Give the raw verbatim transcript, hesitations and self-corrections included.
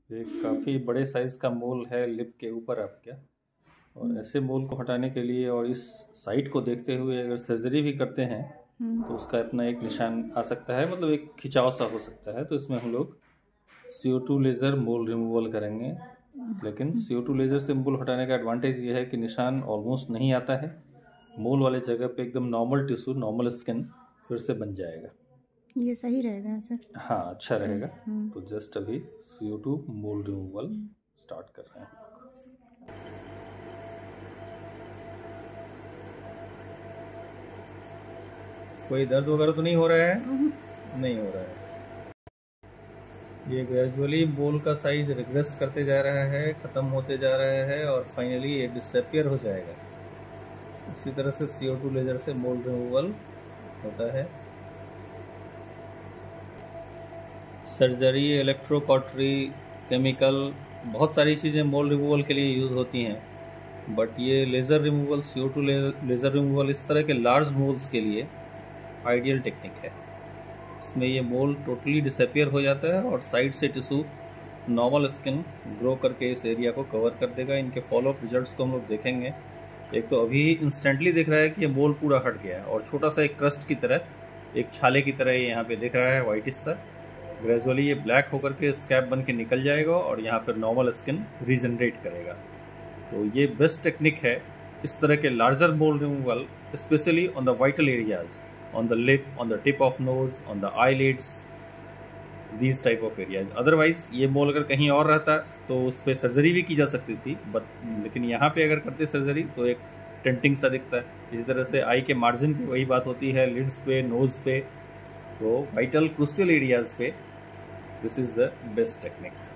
एक काफ़ी बड़े साइज़ का मोल है लिप के ऊपर आपके, और ऐसे मोल को हटाने के लिए और इस साइट को देखते हुए अगर सर्जरी भी करते हैं तो उसका अपना एक निशान आ सकता है, मतलब एक खिंचाव सा हो सकता है। तो इसमें हम लोग C O two laser mole removal करेंगे। लेकिन सी ओ टू लेज़र से मोल हटाने का एडवांटेज ये है कि निशान ऑलमोस्ट नहीं आता है। मोल वाले जगह पे एकदम नॉर्मल टिश्यू, नॉर्मल स्किन फिर से बन जाएगा। ये सही रहेगा सर? हाँ, अच्छा रहेगा। तो जस्ट अभी C O two mole removal start कर रहे हैं। कोई दर्द वगैरह तो नहीं हो रहा है? नहीं हो रहा है। ये ग्रेजुअली मोल का साइज रिग्रेस करते जा रहा है, ख़त्म होते जा रहा है और फाइनली ये डिसअपियर हो जाएगा। इसी तरह से सी ओ टू लेज़र से मोल रिमूवल होता है। सर्जरी, इलेक्ट्रोकॉटरी, केमिकल, बहुत सारी चीज़ें मोल रिमूवल के लिए यूज़ होती हैं, बट ये laser removal, C O two laser removal इस तरह के लार्ज मोल्स के लिए आइडियल टेक्निक है। इसमें ये मोल टोटली डिसअपियर हो जाता है और साइड से टिश्यू नॉर्मल स्किन ग्रो करके इस एरिया को कवर कर देगा। इनके फॉलोअप रिजल्ट्स को हम लोग देखेंगे। एक तो अभी इंस्टेंटली दिख रहा है कि ये मोल पूरा हट गया है और छोटा सा एक क्रस्ट की तरह, एक छाले की तरह ये यहाँ पे दिख रहा है वाइटिश सा। ग्रेजुअली ये ब्लैक होकर के स्कैब बन के निकल जाएगा और यहाँ पर नॉर्मल स्किन रीजनरेट करेगा। तो ये बेस्ट टेक्निक है इस तरह के larger mole removal, specially on the vital areas, on the lip, on the tip of nose, on the eyelids, these type of areas. Otherwise ये मोल अगर कहीं और रहता तो उस पर सर्जरी भी की जा सकती थी, बट लेकिन यहाँ पे अगर करते सर्जरी तो एक टेंटिंग सा दिखता है। इसी तरह से आई के मार्जिन पे वही बात होती है, लिड्स पे, नोज पे, तो वाइटल क्रूशियल एरियाज पे this is the best technique.